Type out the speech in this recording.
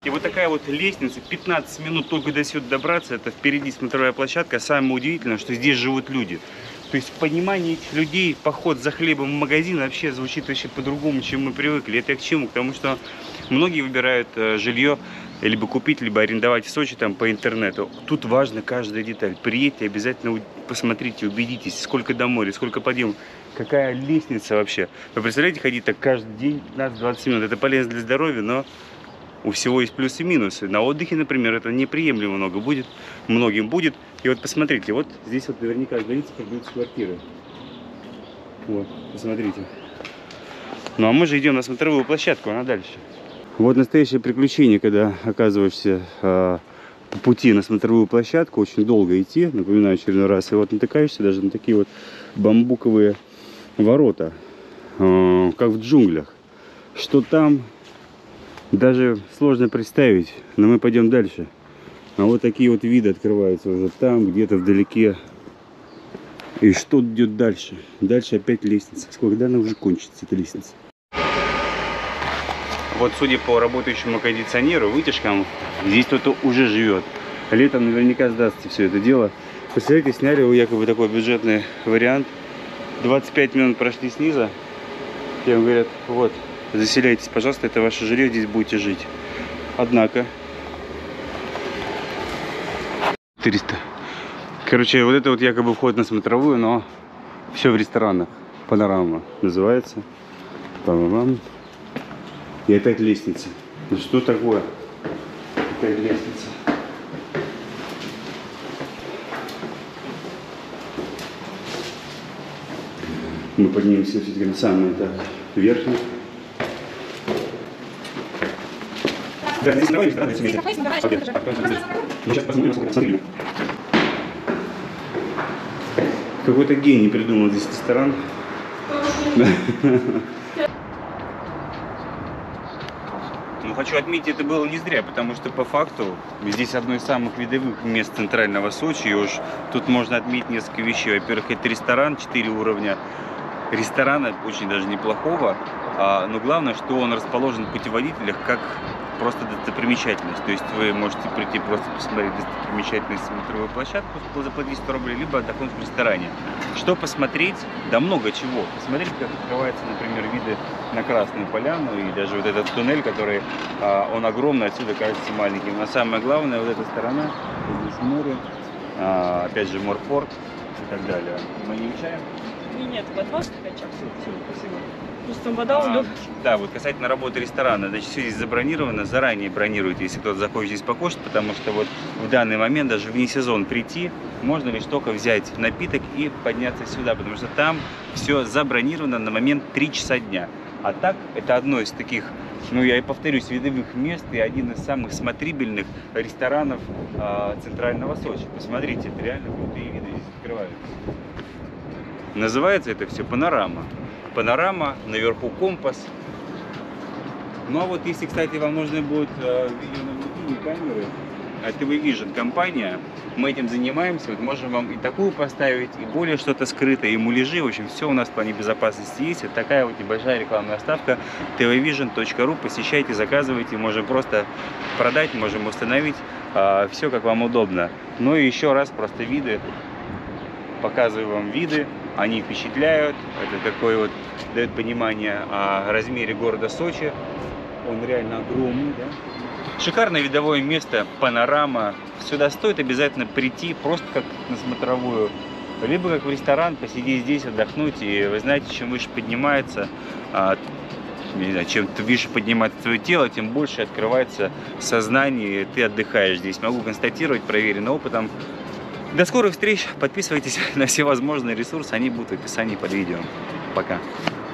И вот такая вот лестница, 15 минут только до сюда добраться, это впереди смотровая площадка. Самое удивительное, что здесь живут люди. То есть в понимании этих людей поход за хлебом в магазин вообще звучит вообще по-другому, чем мы привыкли. Это к чему? К тому, что многие выбирают жилье либо купить, либо арендовать в Сочи там по интернету. Тут важна каждая деталь. Приедьте, обязательно посмотрите, убедитесь, сколько до моря, сколько подъемов, какая лестница вообще. Вы представляете, ходить так каждый день 15-20 минут. Это полезно для здоровья, но у всего есть плюсы и минусы. На отдыхе, например, это неприемлемо много будет, многим будет. И вот посмотрите, вот здесь вот наверняка границы продаются квартиры. Вот, посмотрите. Ну а мы же идем на смотровую площадку, она дальше. Вот настоящее приключение, когда оказываешься по пути на смотровую площадку. Очень долго идти, напоминаю очередной раз. И вот натыкаешься даже на такие вот бамбуковые ворота, как в джунглях. Что там, даже сложно представить, но мы пойдем дальше. А вот такие вот виды открываются уже там, где-то вдалеке. И что идет дальше? Дальше опять лестница. Когда она уже кончится, эта лестница? Вот судя по работающему кондиционеру, вытяжкам, здесь кто-то уже живет. Летом наверняка сдастся все это дело. Представляете, сняли якобы такой бюджетный вариант. 25 минут прошли снизу. И им говорят, вот, заселяйтесь, пожалуйста, это ваше жилье, здесь будете жить. Однако 300. Короче, вот это вот якобы вход на смотровую, но все в ресторанах. Панорама называется. Пам-пам. И опять лестница. Ну что такое? Опять лестница. Мы поднимемся все-таки на самый этаж верхний. Да, здесь какой-то гений придумал здесь ресторан. Но хочу отметить, это было не зря, потому что по факту здесь одно из самых видовых мест центрального Сочи. И уж тут можно отметить несколько вещей. Во-первых, это ресторан, 4 уровня ресторана, очень даже неплохого. Но главное, что он расположен в путеводителях как просто достопримечательность. То есть вы можете прийти просто посмотреть достопримечательность, смотровую площадку, заплатить 100 рублей, либо отдохнуть в ресторане. Что посмотреть? Да много чего. Посмотрите, как открываются, например, виды на Красную Поляну и даже вот этот туннель, который, он огромный, отсюда кажется маленьким. Но самое главное, вот эта сторона, здесь море, опять же морпорт и так далее. Мы не мешаем? Нет, вода скачать. Все, спасибо. Просто вода да, вот касательно работы ресторана, значит, все здесь забронировано, заранее бронируйте, если кто-то захочет здесь покушать, потому что вот в данный момент, даже вне сезон прийти, можно лишь только взять напиток и подняться сюда, потому что там все забронировано на момент 3 часа дня. А так, это одно из таких, ну я и повторюсь, видовых мест и один из самых смотрибельных ресторанов центрального Сочи. Посмотрите, это реально крутые виды здесь открываются. Называется это все панорама. Панорама, наверху компас. Ну а вот если, кстати, вам нужны будут видеонаблюдение камеры, TV Vision компания, мы этим занимаемся, вот можем вам и такую поставить, и более что-то скрытое, и муляжи, в общем, все у нас в плане безопасности есть. Это такая вот небольшая рекламная ставка, tvvision.ru, посещайте, заказывайте, можем просто продать, можем установить, все как вам удобно. Ну и еще раз просто виды, показываю вам виды. Они впечатляют, это такое вот дает понимание о размере города Сочи. Он реально огромный, да? Шикарное видовое место, панорама. Сюда стоит обязательно прийти, просто как на смотровую, либо как в ресторан, посидеть здесь, отдохнуть. И вы знаете, чем выше поднимается, не знаю, чем выше поднимается твое тело, тем больше открывается сознание, и ты отдыхаешь здесь. Могу констатировать, проверенным опытом. До скорых встреч, подписывайтесь на все возможные ресурсы, они будут в описании под видео. Пока.